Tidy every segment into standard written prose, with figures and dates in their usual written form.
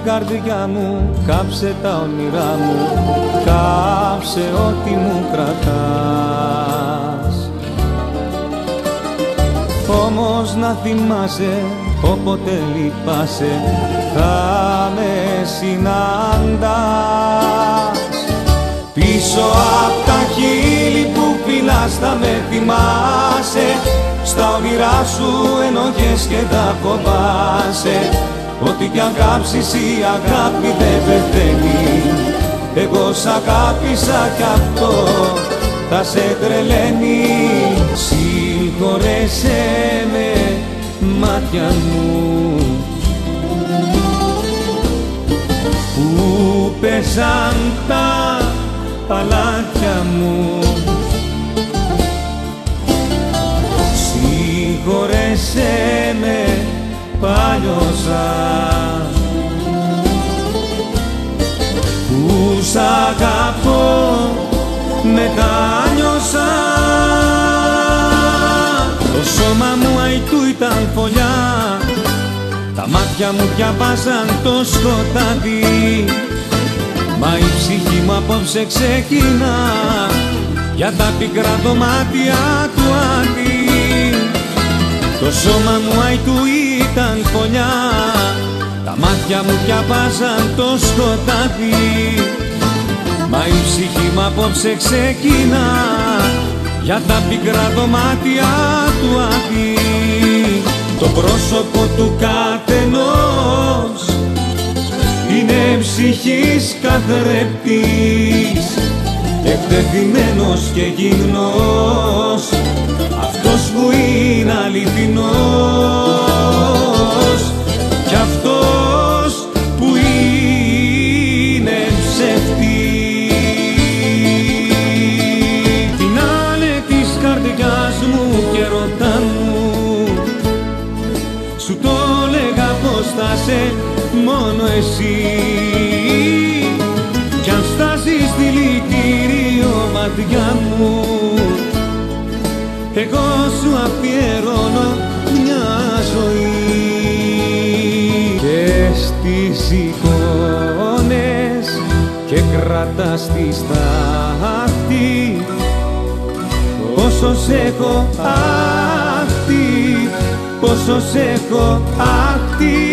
καρδιά μου, κάψε τα όνειρά μου, κάψε ό,τι μου κρατάς. Όμως να θυμάσαι, όποτε λυπάσαι, θα με συναντάς. Πίσω απ' τα χείλη που φυλάς θα με θυμάσαι, στα όνειρά σου ενοχές και τα φοβάσαι. Ό,τι κι αν κάψεις η αγάπη δεν πεθαίνει, εγώ σ' αγάπησα κι αυτό θα σε τρελαίνει. Συγχωρέσαι με, μάτια μου, που πέσαν τα παλάτια μου. Συγχωρέσαι με, παλιώσα, που σ' αγαπώ μετάνιωσα. Το σώμα μου αϊτού ήταν φωλιά, τα μάτια μου πια βάζαν το σκοτάδι, μα η ψυχή μου απόψε ξεκινά για τα πικρά δωμάτια του Άδη. Το σώμα μου αϊτού ήταν φωλιά, τα μάτια μου πια βάζαν το σκοτάδι, μα η ψυχή μου απόψε ξεκινά για τα πικρά δωμάτια του Άδη. Το πρόσωπο του καθενός είναι ψυχής καθρέπτης, εκτεθειμένος και γυμνός, αυτός που είναι αληθινός κι αυτός που είναι ψεύτης. Φινάλε της καρδιάς μου και ρωτάν μου, σου το λέγα πως θα σε μόνο εσύ, κι αν στάσεις δηλητήριο μάτια μου, εγώ σου αφιερώνω μια ζωή. Και στις εικόνες και κρατάς τη στάχτη, πόσο σ' έχω άχτη, πόσο σ' έχω άχτη.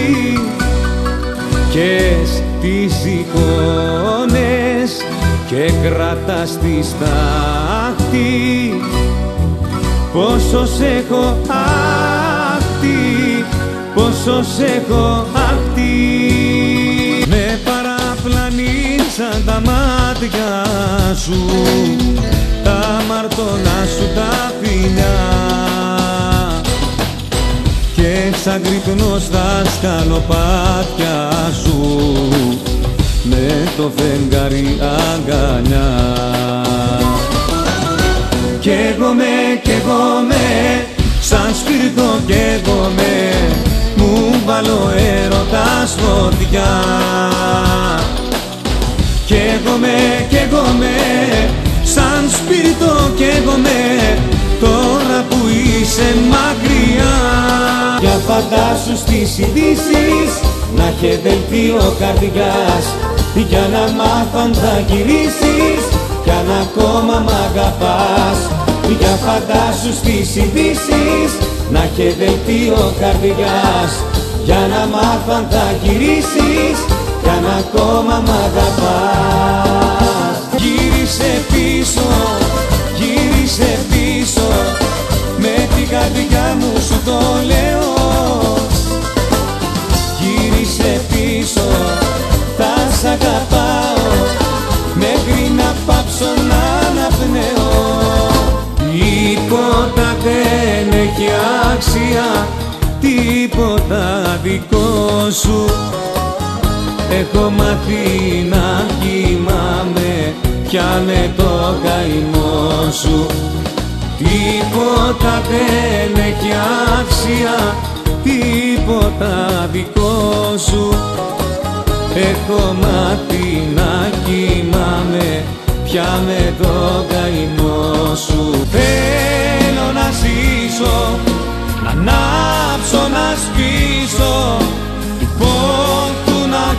Και στις εικόνες και κρατάς τη στάχτη, πόσο σ' έχω άχτη, πόσο σ' έχω άχτη. Με παραπλανήσαν τα μάτια σου, τα μαρτώνα σου τα φιλιά, και σαν γρυπνός στα σκαλοπάτια σου με το φεγγάρι αγκαλιά. Καίγομαι, σαν σπίρτο καίγομαι, μου βάλω έρωτας φωτιά. Καίγομαι, σαν σπίρτο καίγομαι, τώρα που είσαι μακριά. Για φαντάσου στις ειδήσεις να έχει δελτίο καρδιάς, για να μάθαν θα γυρίσεις κι αν ακόμα μ' αγαπάς. Για φαντάσου στις ειδήσεις να έχει δελτίο καρδιάς, για να μάθαν θα γυρίσεις κι αν ακόμα μ' αγαπάς. Γύρισε πίσω, με την καρδιά μου σου το λέω. Γύρισε πίσω, θα σ' αγαπάω μέχρι να πάψω να αναπνέω. Τίποτα δεν έχει άξια, τίποτα δικό σου. Έχω μάθει να κοιμάμαι πια με το καημό σου. Τίποτα δεν έχει άξια, τίποτα δικό σου. Έχω μάθει να κοιμάμαι πια με το καημό σου. Θέλω να ζήσω, να ανάψω, να σβήσω, του πόντου να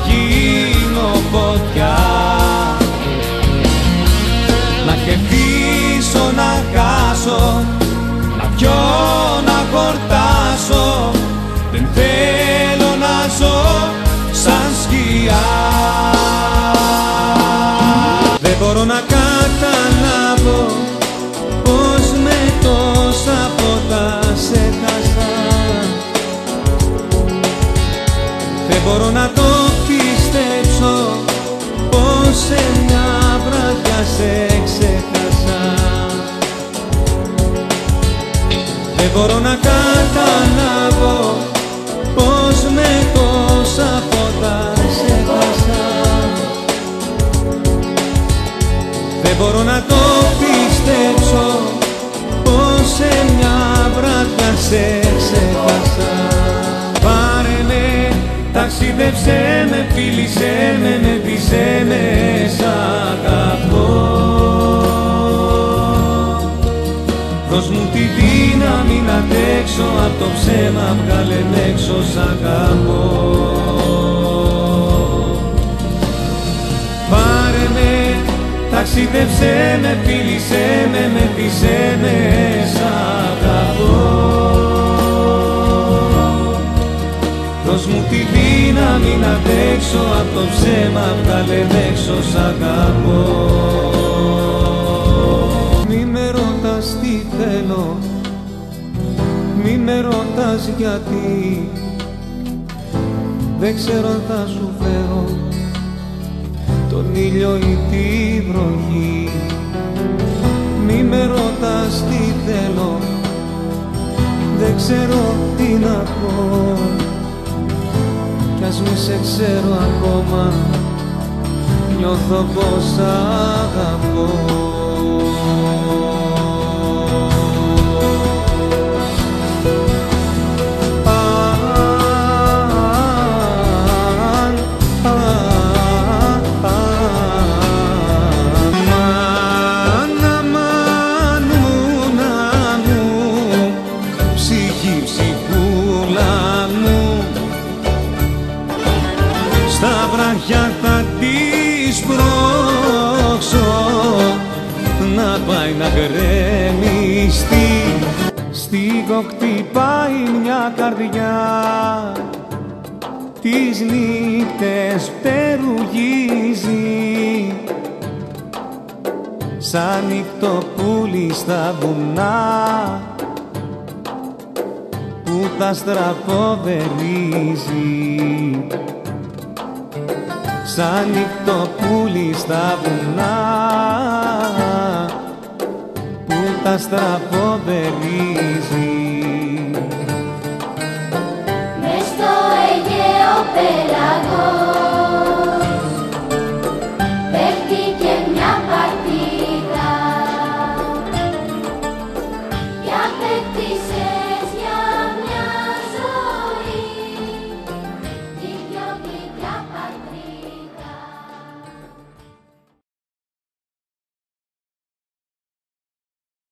μπορώ να το πιστέψω πως σε μια βράδια σε ξέχασα. Δεν μπορώ να καταλάβω πως με τόσα φώτα σε βάσα. Δεν μπορώ να το πιστέψω πως σε μια βράδια σε ξέχασα. Πάρε με, ταξίδεψέ με, φίλησέ με, μεθύσέ με, σ' αγαπώ. Δώσ' μου τη δύναμη να αντέξω απ' το ψέμα, βγάλε με έξω, σ' αγαπώ. Πάρε με, ταξίδεψέ με, φίλησέ με, μεθύσέ με, σ' αγαπώ. Δώσ' μου τη δύναμη να αντέξω απ' το ψέμα, βγάλε με έξω, σ' αγαπώ. Μη με ρωτάς τι θέλω, μη με ρωτάς γιατί, δεν ξέρω αν θα σου φέρω τον ήλιο ή τη βροχή. Μη με ρωτάς τι θέλω, δεν ξέρω τι να πω, κι ας μη σε ξέρω ακόμα, νιώθω πως αγαπώ. Στα βράχια θα της πρόξω να πάει να γκρεμιστεί. Στην κοκτή πάει μια καρδιά, τις νύχτες πτερουγίζει, σαν νύχτο πουλί στα βουνά που τα στραποδερίζει. Σαν νύχτο πουλί στα βουνά που τα στραποδερίζει. Μες στο Αιγαίο πέλαγο